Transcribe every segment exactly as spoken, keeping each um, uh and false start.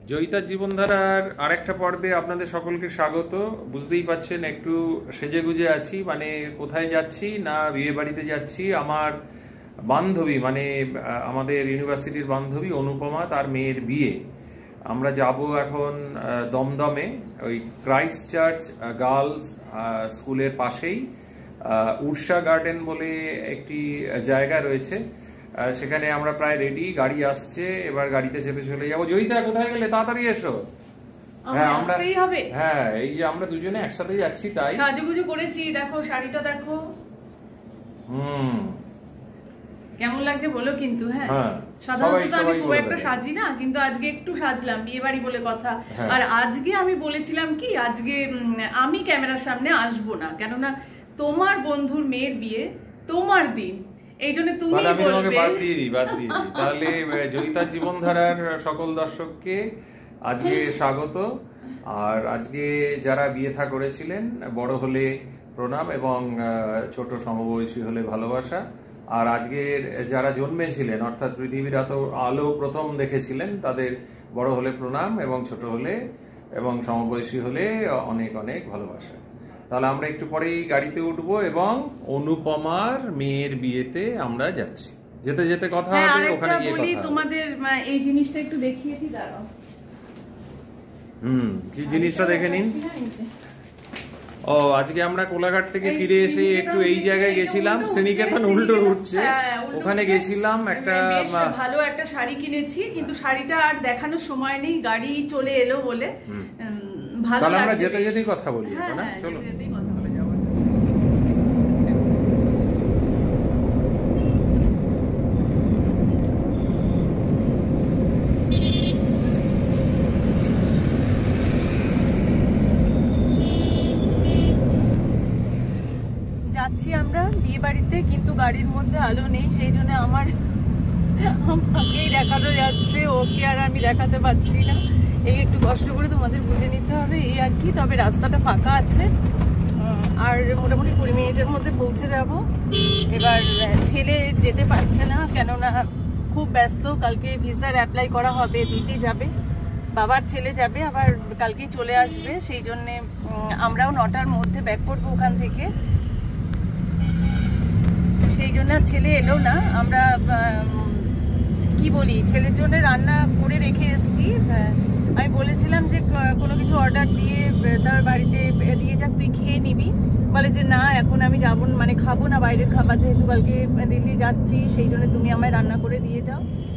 জয়িতার জীবনধারার আরেকটা পর্বে আপনাদের সকলকে স্বাগত। বুঝতেই পাচ্ছেন একটু সেজে গুজে আছি, মানে কোথায় যাচ্ছি না বিয়ে বাড়িতে যাচ্ছি। আমার বান্ধবী মানে আমাদের ইউনিভার্সিটির বান্ধবী অনুপমা, তার মেয়ের বিয়ে। আমরা যাব এখন দমদমে, ওই ক্রাইস্ট চার্চ গার্লস স্কুলের পাশেই উর্ষা গার্ডেন বলে একটি জায়গা রয়েছে, সেখানে আমরা প্রায় রেডি, গাড়ি আসছে, এবার গাড়িতে চেপে চলে যাবো। জয়িতা কোথায় গেলে, তাড়াতাড়ি এসো। হ্যাঁ আমরা হ্যাঁ এই যে আমরা দুজনে একসাথে যাচ্ছি, তাই সাজুগুজু করেছি। দেখো শাড়িটা দেখো, হুম কেমন লাগছে বলো কিন্তু। হ্যাঁ সাধারণত আমি খুব একটা সাজি না, কিন্তু আজকে একটু সাজলাম, বিয়ে বাড়ি বলে কথা। আর আজকে আমি বলেছিলাম কি, আজকে আমি ক্যামেরার সামনে আসবো না, কেননা তোমার বন্ধুর মেয়ের বিয়ে, তোমার দিন, এই জন্য তুমি বলবে। বাদ দিয়ে দিই বাদ দিয়ে দিই তাহলে জয়িতার জীবনধারার সকল দর্শককে আজকে স্বাগত। আর আজকে যারা বিয়ে থা করেছিলেন, বড় হলে প্রণাম এবং ছোট সমবয়সী হলে ভালোবাসা। আর আজকের যারা জন্মেছিলেন, অর্থাৎ পৃথিবীর এত আলো প্রথম দেখেছিলেন, তাদের বড় হলে প্রণাম এবং ছোট হলে এবং সমবয়সী হলে অনেক অনেক ভালোবাসা। তাহলে আমরা একটু পরেই গাড়িতে উঠবো এবং অনুপমার মেয়ের বিয়েতে আমরা যাচ্ছি। যেতে যেতে কথা হবে, ওখানে গিয়ে কথা হবে। তোমাদের এই জিনিসটা একটু দেখিয়ে দিই, দাঁড়াও। হুম কি জিনিসটা দেখে নিন। ও আজকে আমরা কোলাঘাট থেকে ফিরে এসে একটু এই জায়গায় গেছিলাম, শ্রীনিকেতন উল্টো উঠছে, ওখানে গেছিলাম। একটা ভালো একটা শাড়ি কিনেছি, কিন্তু শাড়িটা আর দেখানোর সময় নেই, গাড়ি চলে এলো বলে। ভালো তাহলে আমরা যেতে যেতেই কথা বলি না, চলো। যাচ্ছি আমরা বিয়ে বাড়িতে, কিন্তু গাড়ির মধ্যে আলো নেই, সেই জন্য আমার আমাকেই দেখানো যাচ্ছে, ওকে আর আমি দেখাতে পারছি না। এই একটু কষ্ট করে তোমাদের বুঝে নিতে হবে, এই আর কি। তবে রাস্তাটা ফাঁকা আছে, আর মোটামুটি কুড়ি মিনিটের মধ্যে পৌঁছে যাব। এবার ছেলে যেতে পারছে না, কেননা খুব ব্যস্ত, কালকে ভিসার অ্যাপ্লাই করা হবে, দিতে যাবে। বাবার ছেলে যাবে, আবার কালকেই চলে আসবে, সেই জন্যে আমরাও নটার মধ্যে ব্যাক করবো ওখান থেকে। সেই জন্য ছেলে এলো না। আমরা কি বলি, ছেলের জন্য রান্না করে রেখে এসেছি। আমি বলেছিলাম যে কোনো কিছু অর্ডার দিয়ে তার বাড়িতে দিয়ে যাক, তুই খেয়ে নিবি। বলে যে না, এখন আমি যাবো, মানে খাবো না বাইরের খাবার, যেহেতু কালকে দিল্লি যাচ্ছি, সেই জন্য তুমি আমায় রান্না করে দিয়ে যাও।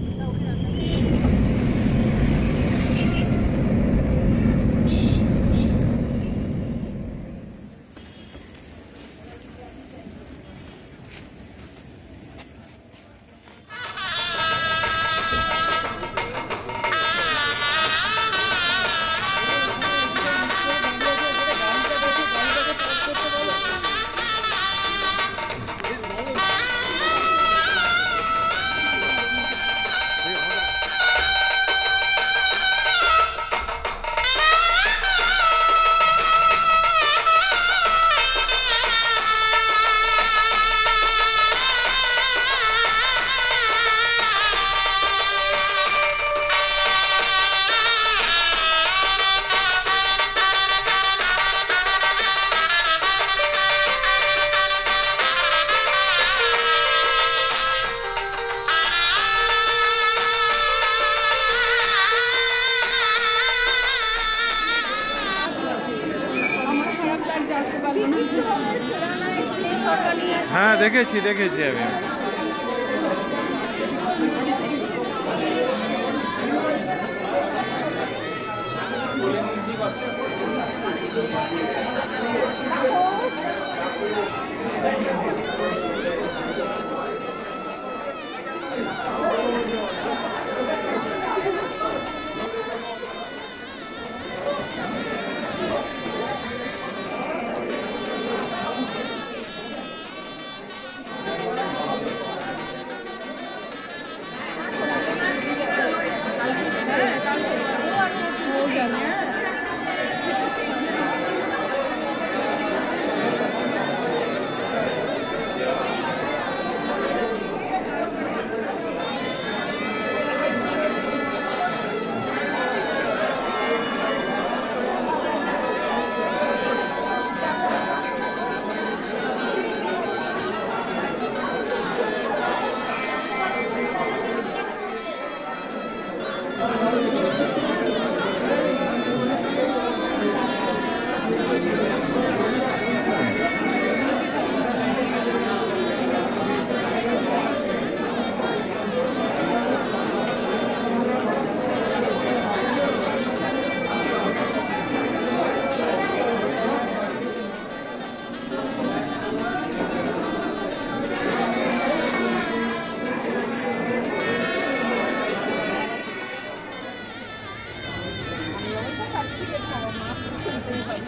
হ্যাঁ দেখেছি দেখেছি আমি।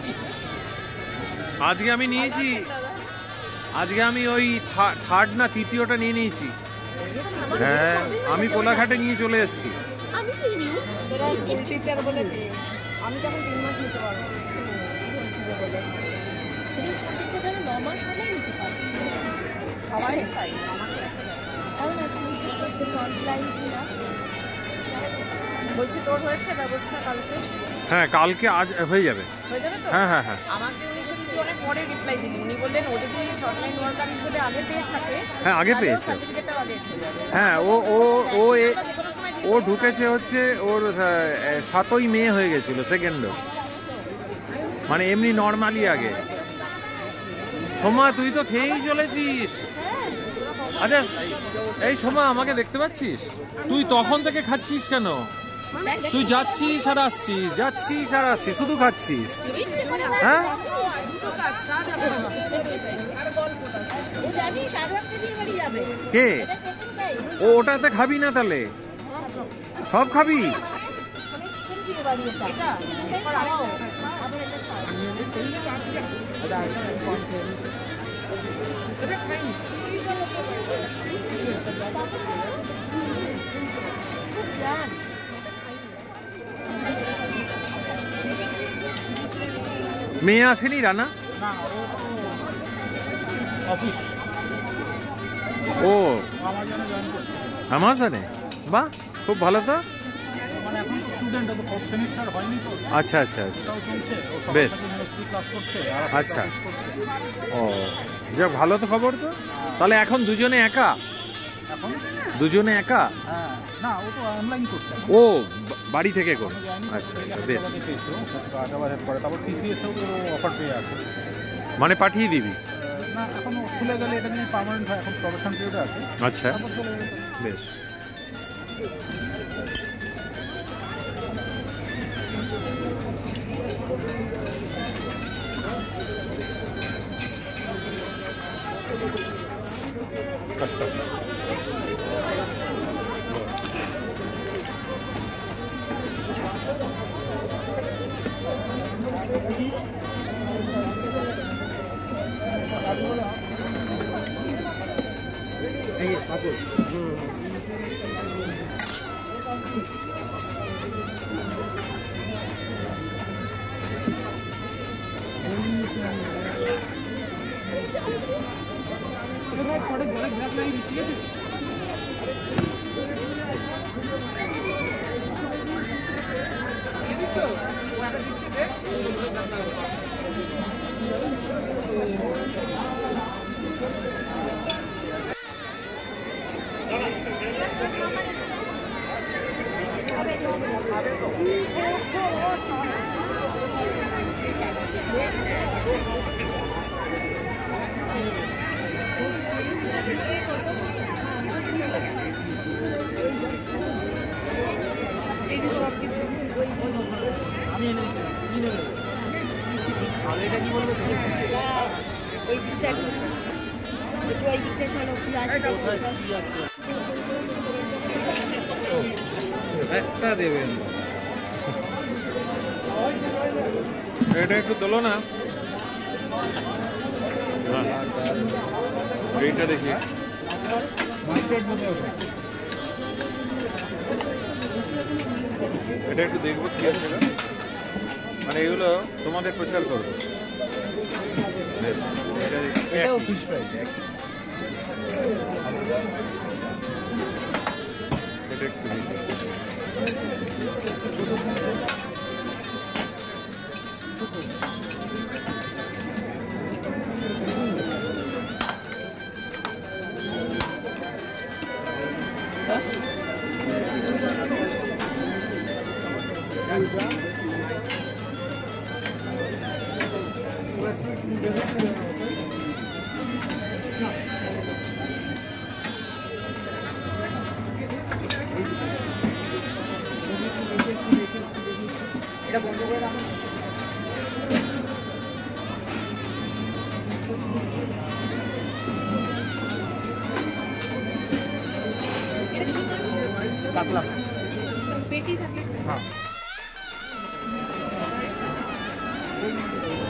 আজকে আমি নিয়েছি, আজকে আমি ওই থার্ড না তৃতীয়টা নিয়ে নিয়েছি। হ্যাঁ, আমি কোলাঘাটে নিয়ে চলে এসেছি। আমি কি নিউ তোরা স্কুল টিচার বলে আমি তখন তিন মাস নিতে পারবো বলছিল বলে তুমি স্কুল টিচার ন মাস হলে নিতে পারবে সবাই তাই আমার তাও না তুমি জিজ্ঞেস করছো অনলাইন কিনা বলছি তোর হয়েছে ব্যবস্থা কালকে? হ্যাঁ কালকে আজ হয়ে যাবে। হয়ে যাবে তো? হ্যাঁ হ্যাঁ হ্যাঁ। আমাকে উনি শুধু অনেক পরে রিপ্লাই দিলেন, উনি বললেন ও যদি ফ্রন্টলাইন ওয়ার্কার হিসেবে আগে পেয়ে থাকে। হ্যাঁ আগে পেয়েছে, সার্টিফিকেটটা আগে এসে যাবে। হ্যাঁ ও ও ও ও ঢুকেছে হচ্ছে ওর সাতই মে হয়ে গেছিল সেকেন্ড ডোজ, মানে এমনি নর্মালি আগে। সোমা তুই তো খেয়েই চলেছিস। আচ্ছা এই সোমা আমাকে দেখতে পাচ্ছিস? তুই তখন থেকে খাচ্ছিস কেন? তুই যাচ্ছিস আর আসছিস, যাচ্ছিস আর আসছিস, শুধু খাচ্ছিস। হ্যাঁ কে ও ওটাতে খাবি না তাহলে? সব খাবি? মেয়ে আসেনি রানা? অফিস ও আমাজনে, বাহ খুব ভালো তো। মানে এখন তো স্টুডেন্ট, তো ফোর্থ সেমিস্টার হয়নি তো। আচ্ছা আচ্ছা আচ্ছা এটাও চলছে, ও সব বেশ ইউনিভার্সিটি ক্লাস করছে আর আচ্ছা অফিস করছে। ও যাক ভালো তো খবর তো। তাহলে এখন দুজনে একা? এখন দুজনে একা? হ্যাঁ না ও তো অনলাইন করছে এখন। ও বাড়ি থেকে করছে, আচ্ছা আচ্ছা বেশ। হায়দ্রাবাদ হেড করে, তারপর টিসিএসেও তো অফার পেয়ে আছে। মানে পাঠিয়ে দিবি? না এখন খুলে গেলে এটা যদি পার্মানেন্ট হয়, এখন প্রফেশন পিরিয়ডে আছে। আচ্ছা তারপর চলে যাবে। বেশ। একটা দেবেন, এটা একটু তোলো না। এইটা দেখি এটা একটু দেখবো কি আছে, মানে এগুলো তোমাদের প্রচার করবো। এটাও ফিশ ফ্রাই। এটা একটু এটা বন্ধ করে রাখুন। কাতলা পেটি থাকে। হ্যাঁ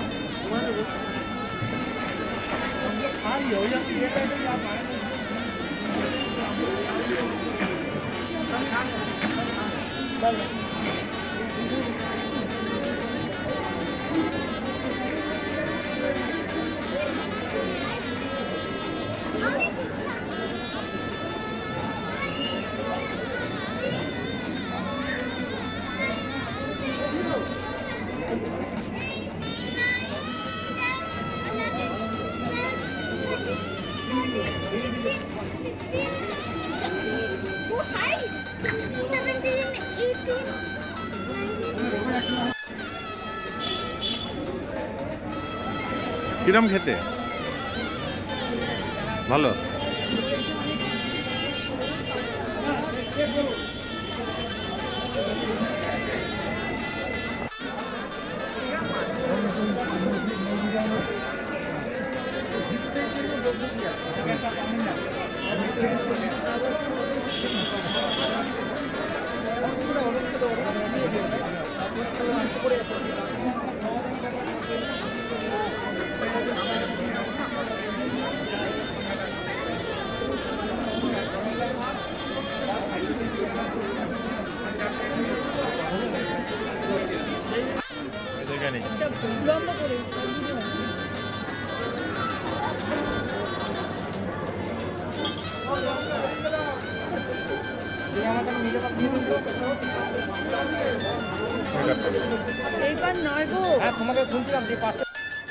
কিরম খেতে? ভালো। এইবার নয় গো, হ্যাঁ তোমাকে শুনছিলাম যে পাশে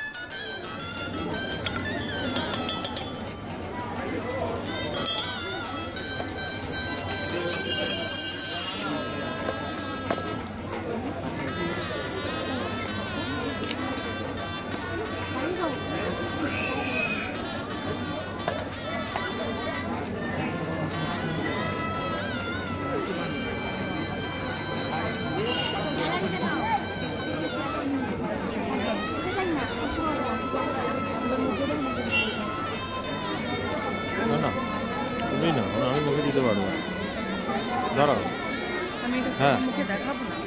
আমি মুখে দিতে পারবো, দাঁড়াও। আমি এটা হ্যাঁ মুখে দেখাবো না।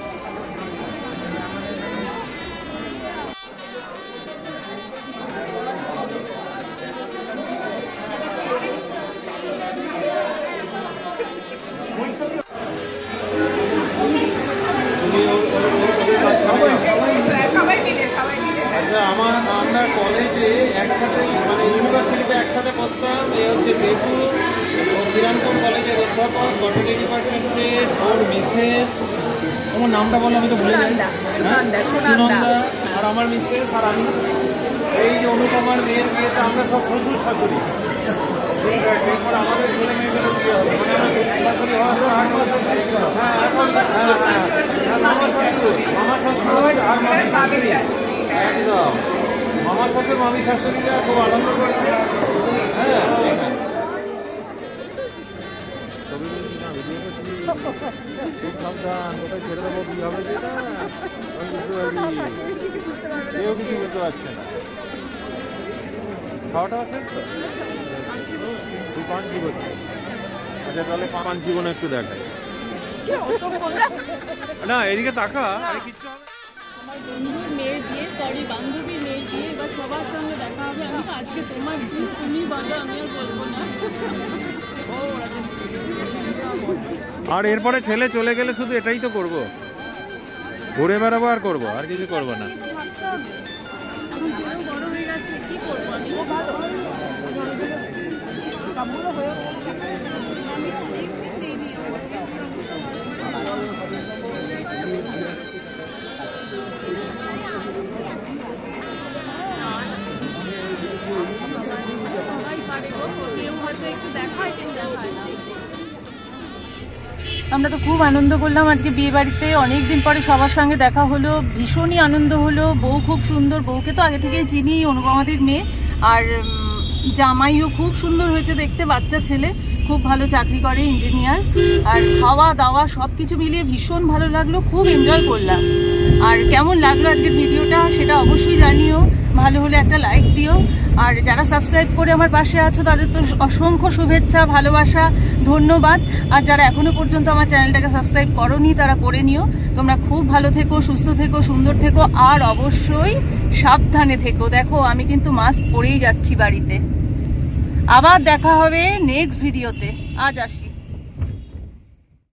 আমার আমরা কলেজে একসাথে মানে ইউনিভার্সিটিতে একসাথে পড়তাম। এ হচ্ছে বেবু, শ্রীরামপুর কলেজের অধ্যাপক, বটানি ডিপার্টমেন্টের ওর মিসেস। তোমার নামটা বলো, আমি তো ভুলে যাই। সুনন্দা। আর আমার মিসেস আর আমি। এই যে অনুপমার মেয়ের বিয়েতে আমরা সব শ্বশুর শাশুড়ি। এরপর আমাদের ছেলে মেয়েগুলো বিয়ে হবে, মানে আমরা শাশুড়ি হওয়ার পর আট মাস হ্যাঁ এখন হ্যাঁ হ্যাঁ মামা শ্বশুর মামা শ্বশুর আর মামি শাশুড়ি। একদম মামা শ্বশুর মামি শাশুড়িরা খুব আনন্দ করছে। হ্যাঁ খুব সাবধান, কোথায় ছেড়ে দেবো কি হবে সেটা আমি বুঝতে পারছি। কেউ কিছু বুঝতে পারছে না। খাওয়াটা শেষ তো, তুই পাঞ্চি করছি। আচ্ছা তাহলে পাঞ্চি কোনো একটু দেখাই না, এদিকে তাকা। আরে কিচ্ছু হবে। আমার বন্ধুর মেয়ের বিয়ে, সরি বান্ধবীর মেয়ের বিয়ে, এবার সবার সঙ্গে দেখা হবে। আমি তো আজকে তোমার বিয়ে, তুমি বলো, আমি আর বলবো না। আর এরপরে ছেলে চলে গেলে শুধু এটাই তো করব, ঘুরে বেড়াবো আর করবো, আর কিছু করবো না। এখন ছেলেও বড় হয়ে গেছে, কি করবো আমি? আমি অনেকদিন দিইনি সবাই পারে গো, কেউ হয়তো একটু দেখায়, কেউ দেখায় না। আমরা তো খুব আনন্দ করলাম আজকে বিয়ে বাড়িতে, অনেকদিন পরে সবার সঙ্গে দেখা হলো, ভীষণই আনন্দ হলো। বউ খুব সুন্দর, বউকে তো আগে থেকেই চিনি, অনুপমাদের মেয়ে। আর জামাইও খুব সুন্দর হয়েছে দেখতে, বাচ্চা ছেলে, খুব ভালো চাকরি করে, ইঞ্জিনিয়ার। আর খাওয়া দাওয়া সব কিছু মিলিয়ে ভীষণ ভালো লাগলো, খুব এনজয় করলাম। আর কেমন লাগলো আজকের ভিডিওটা সেটা অবশ্যই জানিও, ভালো হলে একটা লাইক দিও। আর যারা সাবস্ক্রাইব করে আমার পাশে আছো তাদের তো অসংখ্য শুভেচ্ছা, ভালোবাসা, ধন্যবাদ। আর যারা এখনো পর্যন্ত আমার চ্যানেলটাকে সাবস্ক্রাইব করোনি তারা করে নিও। তোমরা খুব ভালো থেকো, সুস্থ থেকো, সুন্দর থেকো, আর অবশ্যই সাবধানে থেকো। দেখো আমি কিন্তু মাস্ক পরেই যাচ্ছি বাড়িতে। আবার দেখা হবে নেক্সট ভিডিওতে। আজ আসি।